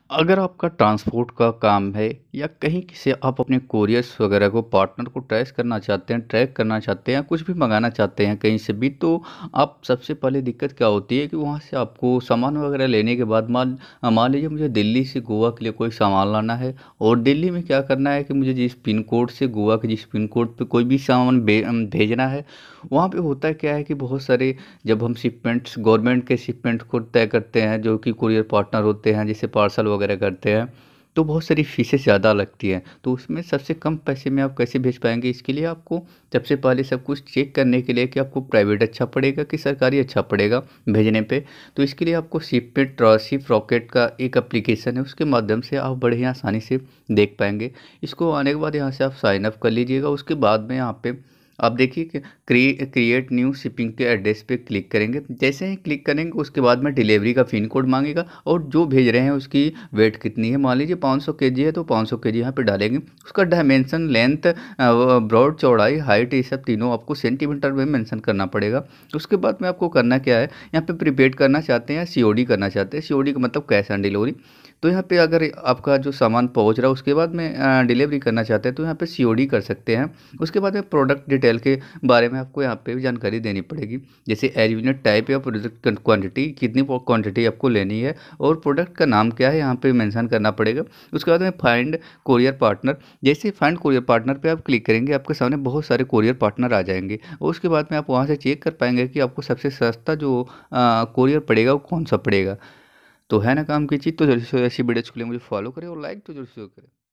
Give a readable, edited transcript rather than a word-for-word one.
अगर आपका ट्रांसपोर्ट का काम है या कहीं से आप अपने कोरियर्स वगैरह को पार्टनर को ट्रैक करना चाहते हैं, कुछ भी मंगाना चाहते हैं कहीं से भी, तो आप सबसे पहले दिक्कत क्या होती है कि वहाँ से आपको सामान वगैरह लेने के बाद मान लीजिए मुझे दिल्ली से गोवा के लिए कोई सामान लाना है। और दिल्ली में क्या करना है कि मुझे जिस पिन कोड से गोवा के जिस पिन कोड पे कोई भी सामान भेजना है, वहाँ पे होता है क्या है कि बहुत सारे, जब हम शिपमेंट्स गवर्नमेंट के शिपमेंट को तय करते हैं, जो कि कुरियर पार्टनर होते हैं जैसे पार्सल वगैरह करते हैं, तो बहुत सारी फीसें ज़्यादा लगती हैं। तो उसमें सबसे कम पैसे में आप कैसे भेज पाएंगे, इसके लिए आपको सबसे पहले सब कुछ चेक करने के लिए कि आपको प्राइवेट अच्छा पड़ेगा कि सरकारी अच्छा पड़ेगा भेजने पे, तो इसके लिए आपको शिप रॉकेट का एक एप्लीकेशन है, उसके माध्यम से आप बड़े ही आसानी से देख पाएंगे। इसको आने के बाद यहाँ से आप साइन अप कर लीजिएगा। उसके बाद में यहाँ पे आप देखिए कि क्रिएट न्यू शिपिंग के एड्रेस पे क्लिक करेंगे। जैसे ही क्लिक करेंगे उसके बाद में डिलीवरी का पिन कोड मांगेगा, और जो भेज रहे हैं उसकी वेट कितनी है, मान लीजिए 500 केजी है तो 500 केजी यहाँ पे डालेंगे। उसका डायमेंशन, लेंथ, ब्रॉड, चौड़ाई, हाइट, ये सब तीनों आपको सेंटीमीटर में मेंशन करना पड़ेगा। उसके बाद में आपको करना क्या है, यहाँ पे प्रीपेड करना चाहते हैं या सीओडी करना चाहते हैं, सीओडी का मतलब कैश ऑन डिलीवरी। तो यहाँ पे अगर आपका जो सामान पहुँच रहा है उसके बाद में डिलीवरी करना चाहते हैं तो यहाँ पे सीओडी कर सकते हैं। उसके बाद में प्रोडक्ट डिटेल के बारे में आपको यहाँ पे भी जानकारी देनी पड़ेगी, जैसे एज यूनिट टाइप या प्रोडक्ट क्वांटिटी, कितनी क्वांटिटी आपको लेनी है, और प्रोडक्ट का नाम क्या है यहाँ पे मेंशन करना पड़ेगा। उसके बाद में फाइंड कोरियर पार्टनर, जैसे फाइंड कोरियर पार्टनर पे आप क्लिक करेंगे आपके सामने बहुत सारे कोरियर पार्टनर आ जाएंगे, और उसके बाद में आप वहाँ से चेक कर पाएंगे कि आपको सबसे सस्ता जो कोरियर पड़ेगा वो कौन सा पड़ेगा। तो है ना काम की चीज़। तो जल्दी से ऐसी वीडियोज़ के लिए मुझे फॉलो करें और लाइक तो जरूर से करें।